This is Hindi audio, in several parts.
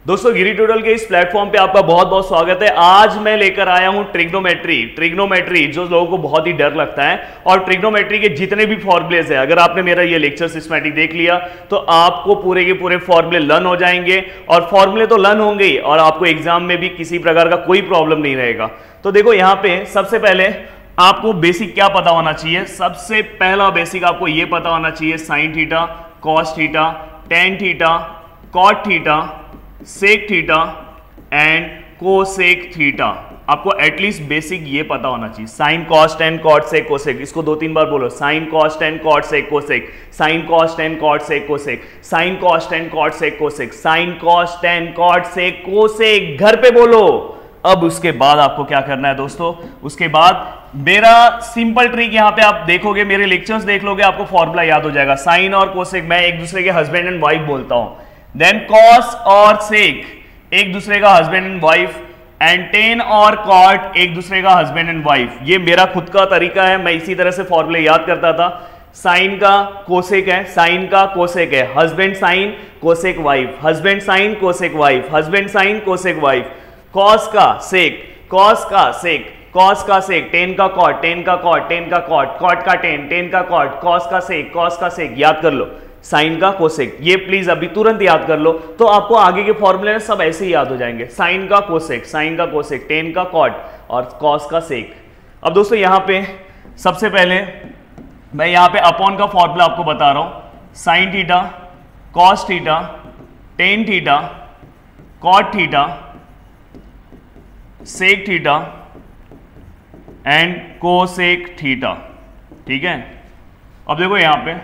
दोस्तों गिरी ट्यूटोरियल के इस प्लेटफॉर्म पे आपका बहुत बहुत स्वागत है। आज मैं लेकर आया हूं ट्रिग्नोमेट्री जो लोगों को बहुत ही डर लगता है, और ट्रिग्नोमेट्री के जितने भी फॉर्मुलेज है, अगर आपने मेरा ये लेक्चर सिस्टमैटिक देख लिया तो आपको पूरे के पूरे फॉर्मुले लर्न हो जाएंगे, और फॉर्मुले तो लर्न होंगे ही और आपको एग्जाम में भी किसी प्रकार का कोई प्रॉब्लम नहीं रहेगा। तो देखो यहाँ पे सबसे पहले आपको बेसिक क्या पता होना चाहिए। सबसे पहला बेसिक आपको ये पता होना चाहिए sine theta, cos theta, tan theta, cot theta, sec theta and cosec theta. आपको एटलीस्ट बेसिक ये पता होना चाहिए। Sine cos tan cot sec cosec, इसको 2-3 बार बोलो। Sine cos tan cot sec cosec, sine cos tan cot sec cosec, sine cos tan cot sec cosec, sine cos tan cot sec cosec. घर पे बोलो। अब उसके बाद आपको क्या करना है दोस्तों, उसके बाद मेरा सिंपल ट्रिक यहां पे आप देखोगे, मेरे लेक्चर्स देख लोगे, आपको फॉर्मूला याद हो जाएगा। साइन और कोसेक मैं एक दूसरे के हस्बैंड एंड वाइफ बोलता हूं, देन कॉस और सेक एक दूसरे का husband and wife, and tan और कॉट एक दूसरे का हस्बैंड एंड वाइफ। ये मेरा खुद का तरीका है, मैं इसी तरह से फॉर्मूले याद करता था। साइन का कोसेक है, साइन का कोसेक है, husband sine cosec wife, husband sine cosec wife, husband sine cosec wife. Cos का सेक, कॉस का सेक, कॉस का सेक, टेन का कॉट, टेन का कॉट, टेन का कॉट, कॉट का टेन, टेन का कॉट, कॉस का सेक, कॉस का सेक। याद कर लो साइन का कोसेक, ये प्लीज अभी तुरंत याद कर लो, तो आपको आगे के फॉर्मूले सब ऐसे ही याद हो जाएंगे। साइन का कोसेक, साइन का कोसेक, टेन का कॉट और कॉस का सेक। अब दोस्तों यहां पे सबसे पहले मैं यहां पे अपॉन का फॉर्मूला आपको बता रहा हूं। Sine theta, cos theta, tan theta, cot theta, sec theta and cosec theta. ठीक है, अब देखो यहां पे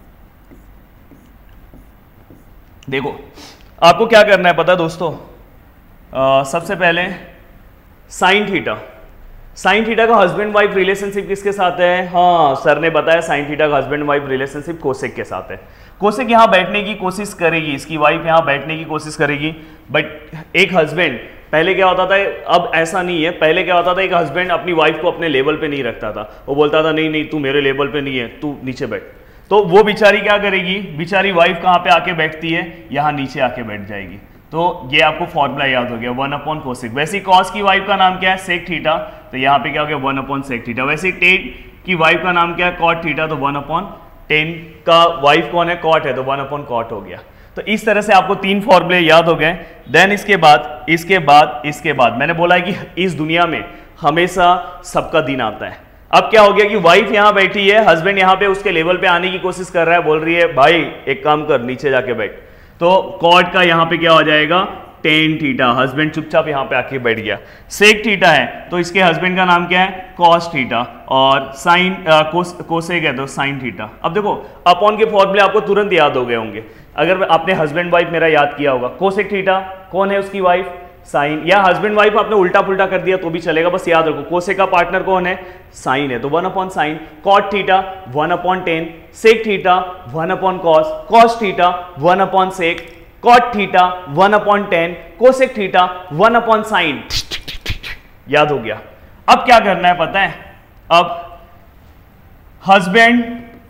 देखो आपको क्या करना है पता है दोस्तों। सबसे पहले साइन थीटा, साइन थीटा का हस्बैंड वाइफ रिलेशनशिप किसके साथ है? हाँ, सर ने बताया साइन थीटा का हस्बैंड वाइफ रिलेशनशिप कोसेक के साथ है। कोसेक यहां बैठने की कोशिश करेगी, इसकी वाइफ यहां बैठने की कोशिश करेगी, बट एक हस्बैंड, पहले क्या होता था, अब ऐसा नहीं है, पहले क्या होता था एक हस्बैंड अपनी वाइफ को अपने लेवल पे नहीं रखता था, वो बोलता था नहीं नहीं तू मेरे लेवल पे नहीं है, तू नीचे बैठ। तो वो बेचारी क्या करेगी, बेचारी वाइफ कहाँ पे आके बैठती है, यहाँ नीचे आके बैठ जाएगी। तो ये आपको फॉर्मूला याद हो गया, 1 कोसेक। वैसे कॉस की वाइफ का नाम क्या है? सेक थीटा, तो यहाँ पे क्या हो गया 1 सेक थीटा। वैसे टेन की वाइफ का नाम क्या है? कॉट थीटा, तो 1 टेन का वाइफ कौन है? कॉट है, तो 1 कॉट हो गया। तो इस तरह से आपको 3 फॉर्मूले याद हो गए। देन इसके बाद मैंने बोला है कि इस दुनिया में हमेशा सबका दिन आता है। अब क्या हो गया कि वाइफ यहां बैठी है, हस्बैंड यहां पे उसके लेवल पे आने की कोशिश कर रहा है, बोल रही है भाई एक काम कर नीचे जाके बैठ, तो कॉट का यहां पे क्या हो जाएगा? टेन थीटा, हस्बैंड चुपचाप यहां पे आके बैठ गया। सेक थीटा है तो इसके हस्बैंड का नाम क्या है? कॉस थीटा, और साइन कोसेक है तो साइन थीटा। अब देखो अपॉन के फॉर्मूले आपको तुरंत याद हो गए होंगे अगर आपने हस्बैंड वाइफ मेरा याद किया होगा। कोसेक थीटा कौन है? उसकी वाइफ साइन, या हस्बैंड वाइफ आपने उल्टा पुल्टा कर दिया तो भी चलेगा, बस याद रखो कोसेक का पार्टनर कौन है? साइन है, तो 1 sine. Cot theta 1 tan, sec theta 1 cos, cos theta 1 sec, cot theta 1 tan, cosec theta 1 sine. याद हो गया। अब क्या करना है पता है? अब हस्बैंड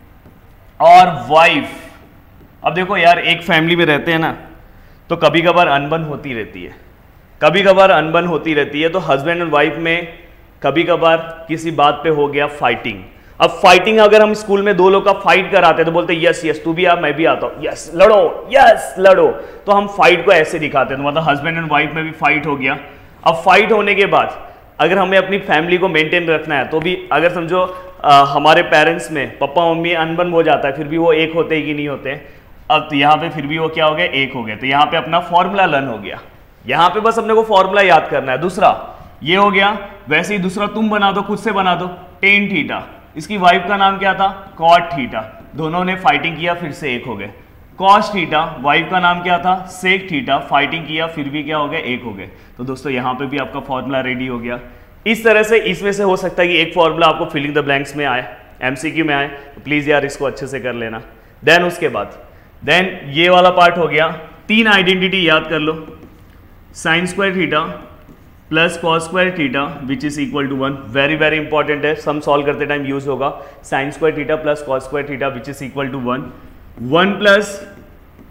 और वाइफ, अब देखो यार एक फैमिली में रहते हैं ना, तो कभी कभार अनबन होती रहती है, कभी कभार अनबन होती रहती है। तो हस्बैंड एंड वाइफ में कभी कभार किसी बात पे हो गया फाइटिंग। अब फाइटिंग अगर हम स्कूल में 2 लोग का फाइट कराते तो बोलते यस यस तू भी आ मैं भी आता हूं, यस लड़ो, यस लड़ो। तो हम फाइट को ऐसे दिखाते हैं, तो मतलब हस्बैंड एंड वाइफ में भी फाइट हो गया। अब फाइट होने के बाद अगर हमें अपनी फैमिली को मेंटेन रखना है, तो भी अगर समझो हमारे पेरेंट्स में पापा मम्मी अनबन हो जाता है, फिर भी वो एक होते ही कि नहीं होते। अब तो यहाँ पे फिर भी वो क्या हो गया? एक हो गया। तो यहाँ पे अपना फॉर्मूला लर्न हो गया, यहां पे बस अपने को फॉर्मूला याद करना है। दूसरा ये हो गया, वैसे ही दूसरा तुम बना दो, खुद से बना दो। टेन थीटा, इसकी वाइफ का नाम क्या था? कॉट थीटा, दोनों ने फाइटिंग किया फिर से एक हो गए। कॉस थीटा, वाइफ का नाम क्या था? सेक थीटा, फाइटिंग किया फिर भी क्या हो गए? एक हो गए। तो दोस्तों यहां पे भी आपका फॉर्मूला रेडी हो गया। इस तरह से इसमें से हो सकता है कि एक फॉर्मूला आपको फिलिंग द ब्लैंक्स में आए, एमसीक्यू में आए, तो प्लीज यार इसको अच्छे से कर लेना। देन उसके बाद ये वाला पार्ट हो गया। 3 आइडेंटिटी याद कर लो, sine square theta plus cos square theta which is equal to 1। Very very important है, सम सॉल्व करते टाइम यूज होगा। Sine square theta plus cos square theta which is equal to 1। 1 plus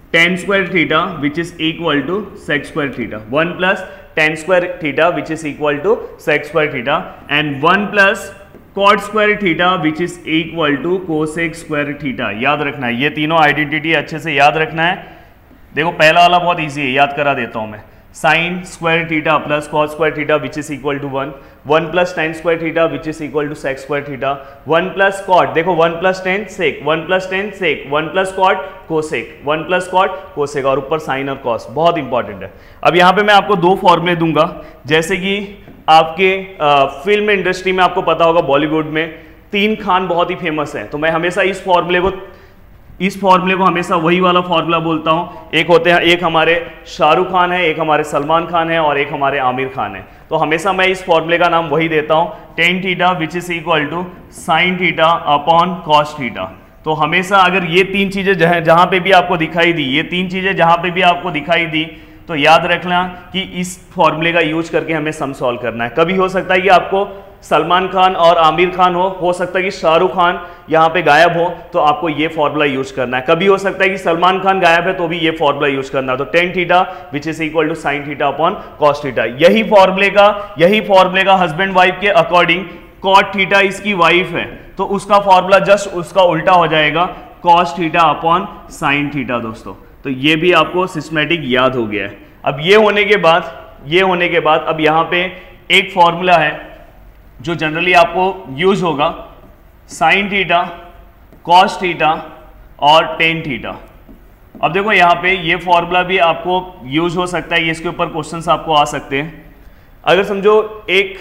tan square theta which is equal to sec square theta, 1 plus tan square theta which is equal to sec square theta, and 1 plus cot square theta which is equal to cosec square theta. याद रखना है, ये तीनों आइडेंटिटी अच्छे से याद रखना है। देखो पहला वाला बहुत इजी है, याद करा देता हूं मैं। Sine square theta plus cos square theta which is equal to 1, 1 plus tan square theta which is equal to sec square theta, 1 plus cot, देखो 1 plus tan sec, 1 plus tan sec, 1 plus cot cosec, 1 plus cot cosec, और ऊपर साइन और कॉस, बहुत इंपॉर्टेंट है। अब यहाँ पे मैं आपको दो फॉर्मूले दूंगा, जैसे कि आपके फिल्म इंडस्ट्री में आपको पता होगा, बॉलीवुड में 3 खान बहुत ही फेमस है, तो मैं हमेशा इस फॉर्मूले को हमेशा वही वाला फॉर्मूला बोलता हूं। एक हमारे शाहरुख खान है, एक हमारे सलमान खान है, और एक हमारे आमिर खान है, तो हमेशा मैं इस फॉर्मूले का नाम वही देता हूं, tan theta which is equal to sine theta upon cos theta. तो हमेशा अगर ये 3 चीजें जहां पे भी आपको दिखाई दी, ये 3 चीजें जहां पे भी आपको दिखाई दी, तो याद रखना कि इस फॉर्मूले का यूज करके हमें सम सॉल्व करना है। कभी हो सकता है कि आपको सलमान खान और आमिर खान हो सकता है कि शाहरुख खान यहाँ पे गायब हो, तो आपको ये फॉर्मूला यूज करना है। कभी हो सकता है कि सलमान खान गायब है, तो भी ये फॉर्मूला यूज करना है। तो tan theta which is equal to sine theta upon cos theta, यही फॉर्मूले का हस्बैंड वाइफ के अकॉर्डिंग कॉट थीटा इसकी वाइफ है, तो उसका फॉर्मूला जस्ट उसका उल्टा हो जाएगा, cos theta upon sine theta दोस्तों। तो ये भी आपको सिस्टमैटिक याद हो गया है। अब ये होने के बाद अब यहाँ पे एक फॉर्मूला है जो जनरली आपको यूज होगा, साइन थीटा, कॉस थीटा और टेन थीटा। अब देखो यहाँ पे ये फॉर्मूला भी आपको यूज हो सकता है, ये इसके ऊपर क्वेश्चंस आपको आ सकते हैं। अगर समझो एक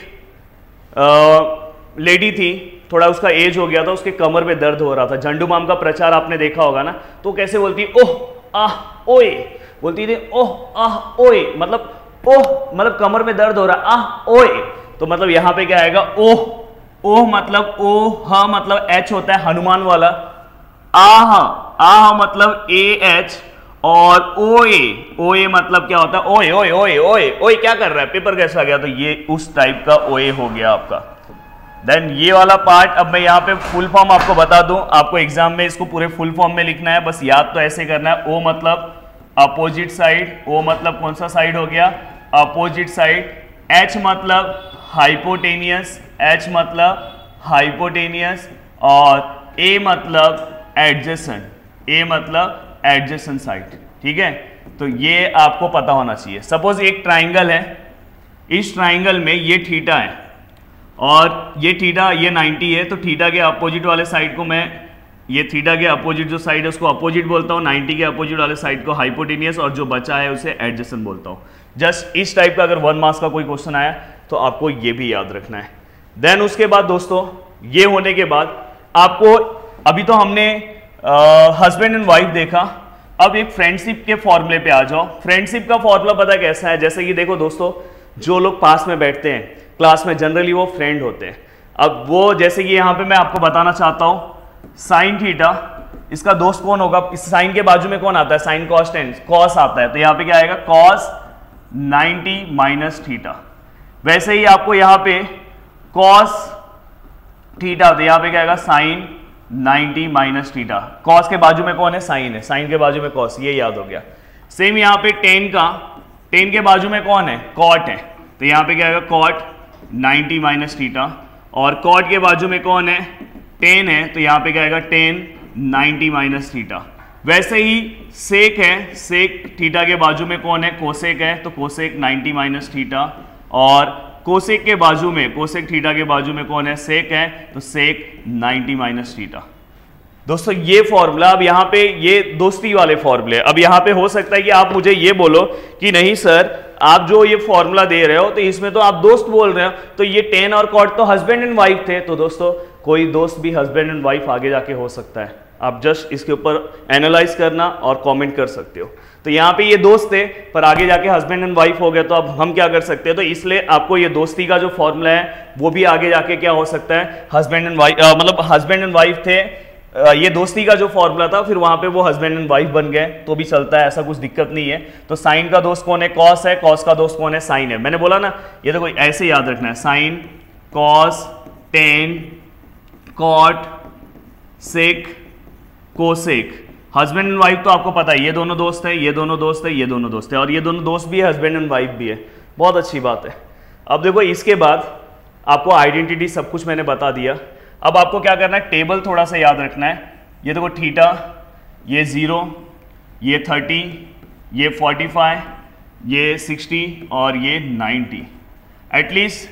लेडी थी, थोड़ा उसका एज हो गया था, उसके कमर में दर्द हो रहा था, झंडू बाम का प्रचार आपने देखा होगा ना, तो कैसे बोलती, ओह आह ओए, बोलती थी ओह आह ओए, मतलब ओह मतलब कमर में दर्द हो रहा, आह ओए, तो मतलब यहां पे क्या आएगा, ओह मतलब ओह मतलब एच होता है हनुमान वाला, आह मतलब ए एच, और ओए मतलब क्या होता है, ओए क्या कर रहा है, पेपर कैसा गया, तो ये उस टाइप का ओए हो गया आपका। देन ये वाला पार्ट, अब मैं यहाँ पे फुल फॉर्म आपको बता दूं, आपको एग्जाम में इसको पूरे फुल फॉर्म में लिखना है, बस याद तो ऐसे करना है। ओ मतलब अपोजिट साइड, ओ मतलब कौन सा साइड हो गया, अपोजिट साइड, एच मतलब हाइपोटेनियस, एच मतलब हाइपोटेनियस, और ए मतलब एडजेसेंट, ए मतलब एडजेसेंट साइड, ठीक है। तो ये आपको पता होना चाहिए। सपोज एक ट्राइंगल है, इस ट्राइंगल में ये थीटा है और ये थीटा, ये 90 है, तो थीटा के अपोजिट वाले साइड को मैं, ये थीटा के अपोजिट जो साइड है उसको अपोजिट बोलता हूँ, 90 के अपोजिट वाले साइड को हाइपोटेनियस, और जो बचा है उसे एडजेसेंट बोलता हूँ। जस्ट इस टाइप का अगर 1 मार्क्स का कोई क्वेश्चन आया तो आपको ये भी याद रखना है। देन उसके बाद दोस्तों, ये होने के बाद आपको, अभी तो हमने हस्बैंड एंड वाइफ देखा, अब एक फ्रेंडशिप के फॉर्मूले पे आ जाओ। फ्रेंडशिप का फॉर्मूला पता कैसा है, जैसे कि देखो दोस्तों, जो लोग पास में बैठते हैं क्लास में, जनरली वो फ्रेंड होते हैं। अब वो, जैसे कि यहाँ पे मैं आपको बताना चाहता हूँ, साइन थीटा, इसका दोस्त कौन होगा, इस साइन के बाजू में कौन आता है, साइन कॉस टेन, कॉस आता है, तो यहाँ पे क्या आएगा, कॉस 90 माइनस थीटा। वैसे ही आपको यहाँ पे कॉस थीटा, तो यहाँ पे क्या आएगा, साइन 90 माइनस थीटा। कॉस के बाजू में कौन है, साइन है, साइन के बाजू में कॉस, ये याद हो गया। सेम यहाँ पे टेन के बाजू में कौन है, कॉट है, तो यहाँ पे क्या आएगा, कॉट 90 माइनस थीटा, और कॉट के बाजू में कौन है, टेन है, तो यहाँ पे क्या आएगा, टेन 90 माइनस थीटा। वैसे ही सेक है, सेक थीटा के बाजू में कौन है, कोसेक है, तो कोसेक 90 माइनस थीटा, और कोसेक के बाजू में, कोसेक थीटा के बाजू में कौन है, सेक है, तो सेक 90 माइनस थीटा। दोस्तों ये फॉर्मूला, अब यहाँ पे ये दोस्ती वाले फॉर्मूले, अब यहाँ पे हो सकता है कि आप मुझे ये बोलो कि नहीं सर, आप जो ये फॉर्मूला दे रहे हो तो इसमें तो आप दोस्त बोल रहे हो, तो ये टेन और कॉट तो हस्बैंड एंड वाइफ थे, तो दोस्तों कोई दोस्त भी हस्बैंड एंड वाइफ आगे जाके हो सकता है। आप जस्ट इसके ऊपर एनालाइज करना और कमेंट कर सकते हो। तो यहाँ पे ये दोस्त थे पर आगे जाके हस्बैंड एंड वाइफ हो गया, तो अब हम क्या कर सकते हैं, तो इसलिए आपको ये दोस्ती का जो फॉर्मूला है वो भी आगे जाके क्या हो सकता है, हस्बैंड एंड वाइफ, मतलब हस्बैंड एंड वाइफ थे, ये दोस्ती का जो फॉर्मूला था, फिर वहां पे वो हस्बैंड एंड वाइफ बन गए, तो भी चलता है, ऐसा कुछ दिक्कत नहीं है। तो साइन का दोस्त कौन है, कॉस है, कॉस का दोस्त कौन है, साइन है। मैंने बोला ना, ये देखो ऐसे याद रखना है, sine cos tan cot sec cosec, husband and wife तो आपको पता है, ये दोनों दोस्त है, ये दोनों दोस्त है, ये दोनों दोस्त है, और ये दोनों दोस्त भी है, हस्बैंड एंड वाइफ भी है। बहुत अच्छी बात है। अब देखो इसके बाद आपको आइडेंटिटी सब कुछ मैंने बता दिया। अब आपको क्या करना है, टेबल थोड़ा सा याद रखना है। ये देखो थीटा, ये 0, ये 30, ये 45, ये 60 और ये 90। एटलीस्ट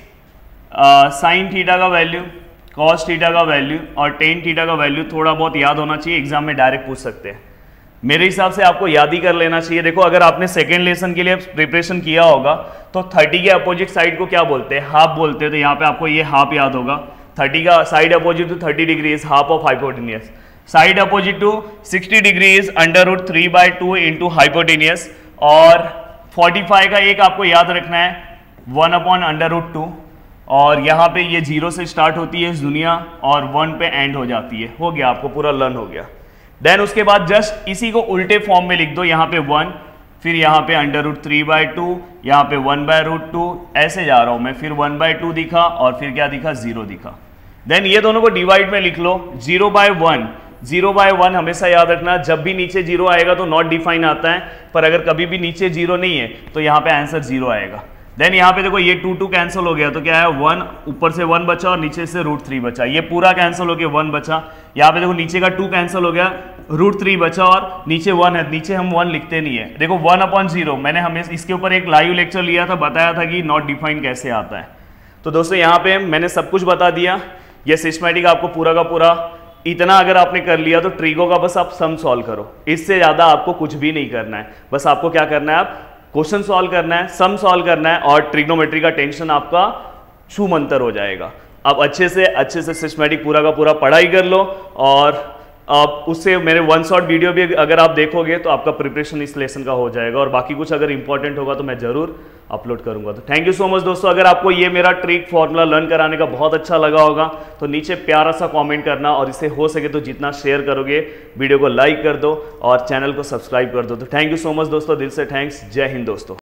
साइन थीटा का वैल्यू, कॉस थीटा का वैल्यू और टेन थीटा का वैल्यू थोड़ा बहुत याद होना चाहिए, एग्जाम में डायरेक्ट पूछ सकते हैं। मेरे हिसाब से आपको याद ही कर लेना चाहिए। देखो अगर आपने सेकेंड लेसन के लिए प्रिपरेशन किया होगा तो 30 के अपोजिट साइड को क्या बोलते हैं, हाफ बोलते हैं। तो यहाँ पे आपको ये हाफ याद होगा। 30 का side opposite to 30 degree is half of hypotenuse. Side opposite to 60 degree is √3/2 into hypotenuse. और 45 का एक आपको याद रखना है 1/√2। और यहाँ पे ये 0 से स्टार्ट होती है इस दुनिया और 1 पे एंड हो जाती है। हो गया, आपको पूरा लर्न हो गया। देन उसके बाद जस्ट इसी को उल्टे फॉर्म में लिख दो। यहाँ पे 1, फिर यहाँ पे √3/2, यहाँ पे 1/√2, ऐसे जा रहा हूँ मैं। फिर 1/2 दिखा और फिर क्या दिखा, 0 दिखा। देन ये दोनों को डिवाइड में लिख लो 0/1। 0/1 हमेशा याद रखना, जब भी नीचे 0 आएगा तो नॉट डिफाइन आता है, पर अगर कभी भी नीचे 0 नहीं है तो यहाँ पे आंसर 0 आएगा। देन यहाँ पे देखो ये 2 कैंसिल हो गया तो क्या है, 1 ऊपर से 1 बचा और नीचे से √3 बचा। ये पूरा कैंसिल हो गया, 1 बचा। यहाँ पे देखो नीचे का 2 कैंसिल हो गया, √3 बचा और नीचे 1 है। नीचे हम 1 लिखते नहीं है। देखो 1/0 मैंने हमें इसके ऊपर एक लाइव लेक्चर लिया था, बताया था कि नॉट डिफाइन कैसे आता है। तो दोस्तों यहाँ पे मैंने सब कुछ बता दिया। ये सिस्टमैटिक आपको पूरा का पूरा इतना अगर आपने कर लिया तो ट्रिगो का बस आप सम सॉल्व करो। इससे ज़्यादा आपको कुछ भी नहीं करना है। बस आपको क्या करना है, आप क्वेश्चन सॉल्व करना है, सम सॉल्व करना है और ट्रिग्नोमेट्री का टेंशन आपका छू मंतर हो जाएगा। आप अच्छे से सिस्टमैटिक पूरा का पूरा पढ़ाई कर लो और आप उससे मेरे 1 शॉट वीडियो भी अगर आप देखोगे तो आपका प्रिपरेशन इस लेसन का हो जाएगा। और बाकी कुछ अगर इंपॉर्टेंट होगा तो मैं जरूर अपलोड करूंगा। तो थैंक यू सो मच दोस्तों। अगर आपको ये मेरा ट्रिक फॉर्मूला लर्न कराने का बहुत अच्छा लगा होगा तो नीचे प्यारा सा कमेंट करना और इसे हो सके तो जितना शेयर करोगे वीडियो को लाइक कर दो और चैनल को सब्सक्राइब कर दो। तो थैंक यू सो मच दोस्तों, दिल से थैंक्स। जय हिंद दोस्तों।